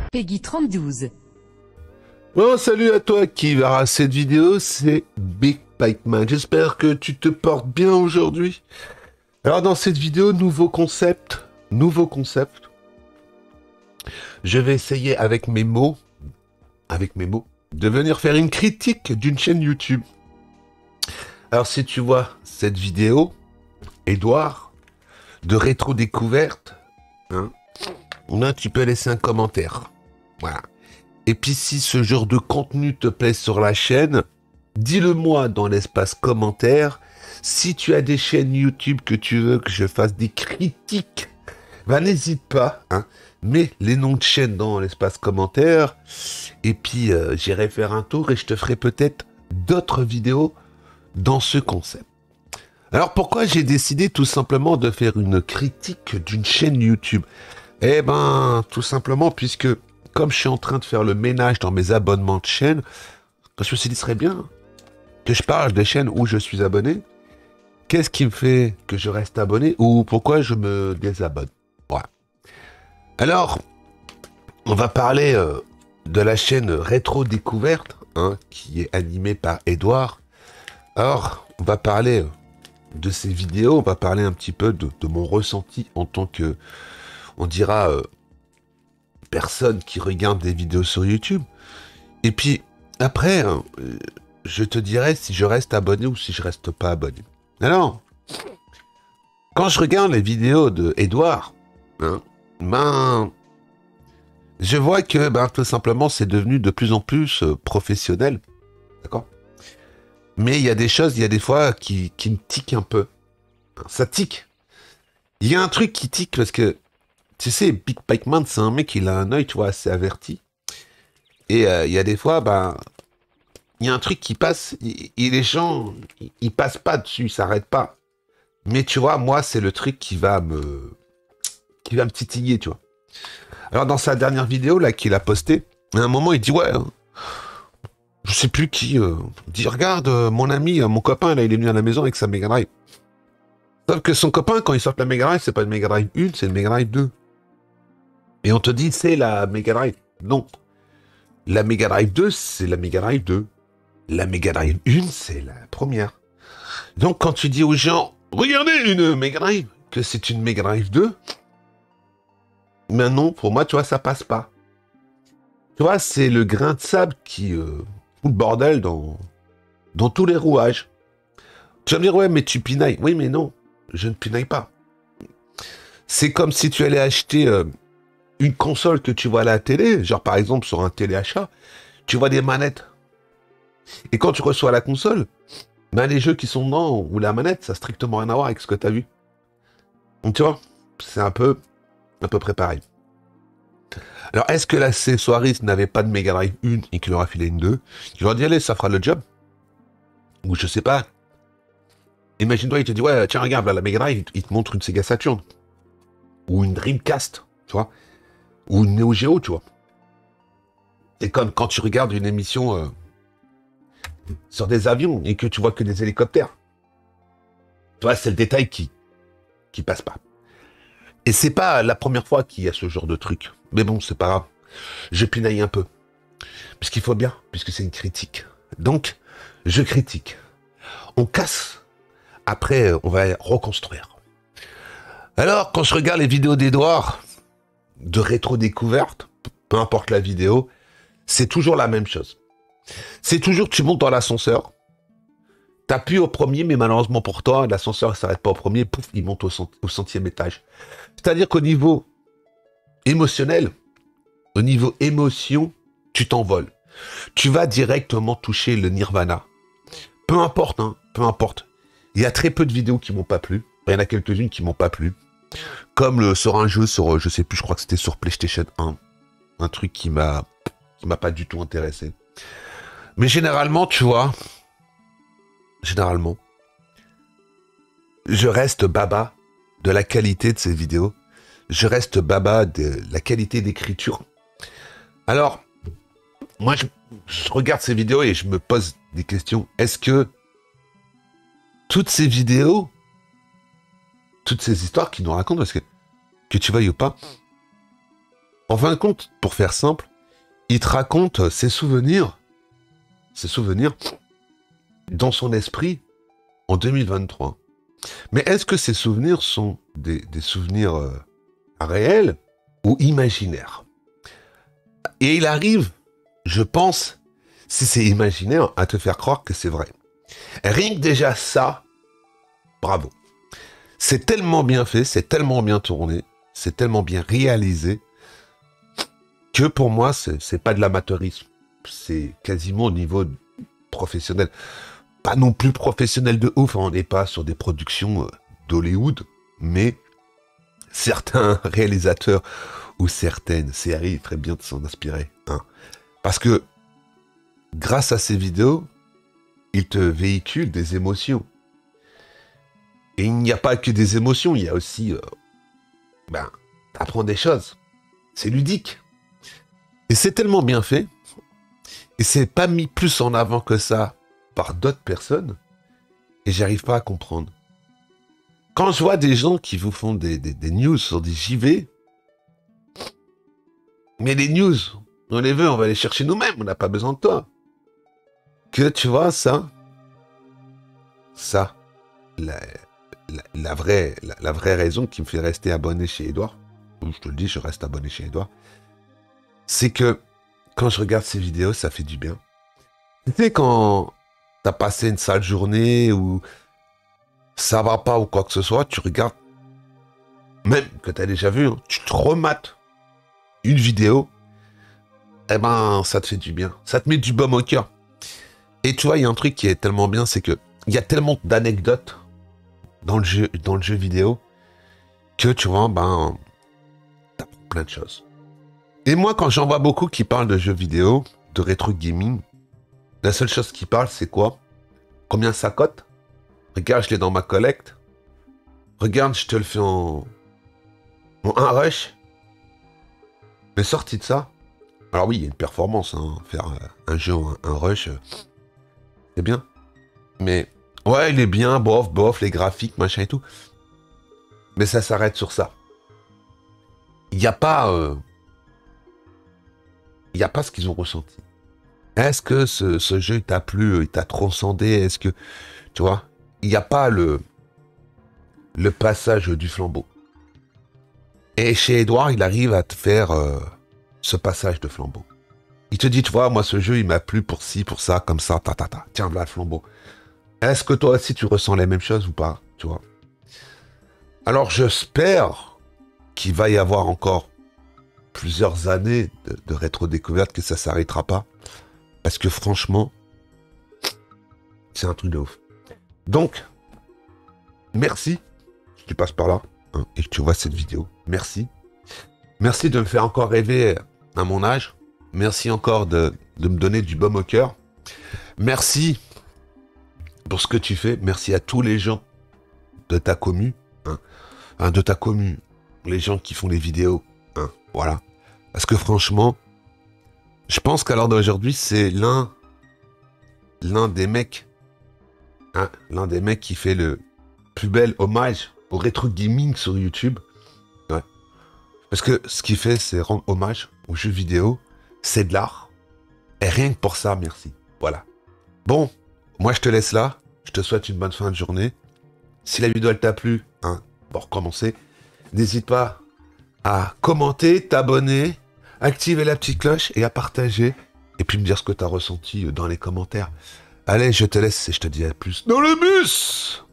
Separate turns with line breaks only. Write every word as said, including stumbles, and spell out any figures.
Peggy trente-douze.
Bon, salut à toi qui verra cette vidéo, c'est Big Pikeman. J'espère que tu te portes bien aujourd'hui. Alors dans cette vidéo, nouveau concept, nouveau concept. Je vais essayer avec mes mots, avec mes mots, de venir faire une critique d'une chaîne YouTube. Alors si tu vois cette vidéo, Edouard, de rétro découverte, hein, là tu peux laisser un commentaire. Voilà. Et puis si ce genre de contenu te plaît sur la chaîne, dis-le moi dans l'espace commentaire. Si tu as des chaînes YouTube que tu veux que je fasse des critiques, ben n'hésite pas, hein, mets les noms de chaînes dans l'espace commentaire. Et puis euh, j'irai faire un tour et je te ferai peut-être d'autres vidéos dans ce concept. Alors pourquoi j'ai décidé tout simplement de faire une critique d'une chaîne YouTube? Eh ben tout simplement puisque comme je suis en train de faire le ménage dans mes abonnements de chaîne, je me suis dit ce serait bien que je parle des chaînes où je suis abonné. Qu'est-ce qui me fait que je reste abonné ou pourquoi je me désabonne? Voilà. Alors, on va parler euh, de la chaîne Rétro Découverte, hein, qui est animée par Edouard. Alors, on va parler euh, de ces vidéos, on va parler un petit peu de, de mon ressenti en tant que, on dira, euh, personne qui regarde des vidéos sur YouTube. Et puis, après, euh, je te dirai si je reste abonné ou si je reste pas abonné. Alors, quand je regarde les vidéos de Edouard, hein, ben, je vois que, ben, tout simplement, c'est devenu de plus en plus euh, professionnel. D'accord? Mais il y a des choses, il y a des fois qui, qui me tiquent un peu. Ça tique. Il y a un truc qui tique parce que, tu sais, Big Pikeman, c'est un mec, il a un œil, tu vois, assez averti. Et euh, il y a des fois, ben, il y a un truc qui passe, et, et les gens, ils, ils passent pas dessus, ils s'arrêtent pas. Mais tu vois, moi, c'est le truc qui va me, qui va me titiller, tu vois. Alors, dans sa dernière vidéo, là, qu'il a postée, à un moment, il dit, ouais, hein, je sais plus qui, euh, il dit, regarde, euh, mon ami, euh, mon copain, là, il est venu à la maison avec sa Mega Drive. Sauf que son copain, quand il sort la Mega Drive, c'est pas une Mega Drive un, c'est une Mega Drive deux. Et on te dit, c'est la Mega Drive. Non. La Mega Drive deux, c'est la Mega Drive deux. La Mega Drive un, c'est la première. Donc, quand tu dis aux gens, regardez une Mega Drive, que c'est une Mega Drive deux, mais non, pour moi, tu vois, ça passe pas. Tu vois, c'est le grain de sable qui euh, fout le bordel dans, dans tous les rouages. Tu vas me dire, ouais, mais tu pinailles. Oui, mais non, je ne pinaille pas. C'est comme si tu allais acheter euh, une console que tu vois à la télé, genre par exemple sur un téléachat, tu vois des manettes. Et quand tu reçois la console, ben les jeux qui sont dedans, ou la manette, ça n'a strictement rien à voir avec ce que tu as vu. Donc tu vois, c'est un peu, à peu près pareil. Alors, est-ce que l'accessoiriste n'avait pas de Mega Drive un et qu'il leur a filé une deux? Il leur dit, allez, ça fera le job. Ou je sais pas. Imagine-toi, il te dit, ouais, tiens, regarde, là, la Mega Drive, il te montre une Sega Saturn. Ou une Dreamcast, tu vois. Ou une Neo Geo, tu vois. C'est comme quand tu regardes une émission euh, sur des avions et que tu vois que des hélicoptères. Tu vois, c'est le détail qui, qui passe pas. Et c'est pas la première fois qu'il y a ce genre de truc. Mais bon, c'est pas grave. Je pinaille un peu. Puisqu'il faut bien, puisque c'est une critique. Donc, je critique. On casse. Après, on va reconstruire. Alors, quand je regarde les vidéos d'Edouard, de rétro-découverte, peu importe la vidéo, c'est toujours la même chose. C'est toujours, tu montes dans l'ascenseur, t'appuies au premier, mais malheureusement pour toi, l'ascenseur ne s'arrête pas au premier, pouf, il monte au, cent, au centième étage. C'est-à-dire qu'au niveau émotionnel, au niveau émotion, tu t'envoles. Tu vas directement toucher le nirvana. Peu importe, hein, peu importe. Il y a très peu de vidéos qui m'ont pas plu. Il y en a quelques-unes qui m'ont pas plu. Comme le, sur un jeu, sur, je sais plus, je crois que c'était sur PlayStation un. Un truc qui m'a, qui m'a pas du tout intéressé. Mais généralement, tu vois, généralement, je reste baba de la qualité de ces vidéos. Je reste baba de la qualité d'écriture. Alors, moi, je, je regarde ces vidéos et je me pose des questions. Est-ce que toutes ces vidéos, toutes ces histoires qui nous racontent, parce que, que tu veuilles ou pas, En fin de compte, pour faire simple, il te raconte ses souvenirs, ses souvenirs dans son esprit en deux mille vingt-trois. Mais est-ce que ces souvenirs sont des, des souvenirs euh, réels ou imaginaires? Et il arrive, je pense, si c'est imaginaire, à te faire croire que c'est vrai. Rien que déjà ça, bravo. C'est tellement bien fait, c'est tellement bien tourné, c'est tellement bien réalisé, que pour moi, c'est, c'est pas de l'amateurisme. C'est quasiment au niveau professionnel. Pas non plus professionnel de ouf, on n'est pas sur des productions d'Hollywood, mais certains réalisateurs ou certaines séries feraient bien de s'en inspirer. Hein. Parce que grâce à ces vidéos, ils te véhiculent des émotions. Et il n'y a pas que des émotions, il y a aussi... Euh, ben, t'apprends des choses. C'est ludique. Et c'est tellement bien fait, et c'est pas mis plus en avant que ça par d'autres personnes, et j'arrive pas à comprendre. Quand je vois des gens qui vous font des, des, des news sur des J V, mais les news, on les veut, on va les chercher nous-mêmes, on n'a pas besoin de toi. Que tu vois, ça, ça, la, la, la, vraie, la, la vraie raison qui me fait rester abonné chez Edouard, je te le dis, je reste abonné chez Edouard, c'est que quand je regarde ces vidéos, ça fait du bien. Tu sais, quand t'as passé une sale journée ou ça va pas ou quoi que ce soit, tu regardes, même que t'as déjà vu, hein, tu te remates une vidéo, eh ben, ça te fait du bien. Ça te met du baume au cœur. Et tu vois, il y a un truc qui est tellement bien, c'est que il y a tellement d'anecdotes dans le jeu, dans le jeu vidéo que tu vois, ben, t'apprends plein de choses. Et moi, quand j'en vois beaucoup qui parlent de jeux vidéo, de rétro gaming, la seule chose qui parle, c'est quoi? Combien ça cote? Regarde, je l'ai dans ma collecte. Regarde, je te le fais en, en un rush. Mais sorti de ça, alors oui, il y a une performance, hein, faire un jeu en un rush, euh, c'est bien. Mais ouais, il est bien, bof, bof, les graphiques, machin et tout. Mais ça s'arrête sur ça. Il n'y a pas... Euh, il n'y a pas ce qu'ils ont ressenti. Est-ce que ce, ce jeu t'a plu, il t'a transcendé? Est-ce que, tu vois, il n'y a pas le, le passage du flambeau. Et chez Edouard, il arrive à te faire euh, ce passage de flambeau. Il te dit, tu vois, moi, ce jeu, il m'a plu pour ci, pour ça, comme ça, ta, ta, ta. Tiens, voilà le flambeau. Est-ce que toi aussi, tu ressens les mêmes choses ou pas, tu vois? Alors, j'espère qu'il va y avoir encore plusieurs années de, de rétro-découverte, que ça s'arrêtera pas. Parce que franchement, c'est un truc de ouf. Donc, merci, si tu passes par là, hein, et que tu vois cette vidéo, merci. Merci de me faire encore rêver à mon âge. Merci encore de, de me donner du baume au cœur. Merci pour ce que tu fais. Merci à tous les gens de ta commu, hein, hein, de ta commu, les gens qui font les vidéos, hein, voilà. Parce que franchement, je pense qu'à l'heure d'aujourd'hui, c'est l'un, l'un des mecs, hein, l'un des mecs qui fait le plus bel hommage au rétro gaming sur YouTube. Ouais. Parce que ce qu'il fait, c'est rendre hommage aux jeux vidéo. C'est de l'art. Et rien que pour ça, merci. Voilà. Bon, moi je te laisse là. Je te souhaite une bonne fin de journée. Si la vidéo elle t'a plu, hein, pour recommencer, n'hésite pas à commenter, t'abonner, activer la petite cloche et à partager. Et puis me dire ce que tu as ressenti dans les commentaires. Allez, je te laisse et je te dis à plus dans le bus.